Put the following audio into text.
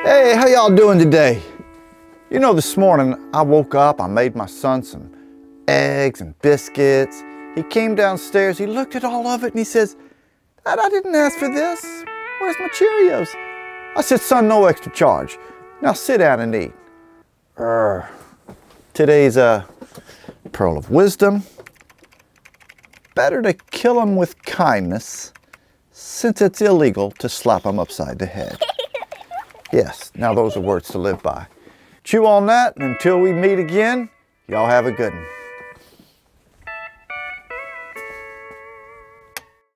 Hey, how y'all doing today? You know, this morning I woke up, I made my son some eggs and biscuits. He came downstairs, he looked at all of it and he says, "Dad, I didn't ask for this. Where's my Cheerios?" I said, "Son, no extra charge. Now sit down and eat." Today's a pearl of wisdom. Better to kill him with kindness, since it's illegal to slap him upside the head. Yes, now those are words to live by. Chew on that, and until we meet again, y'all have a good one.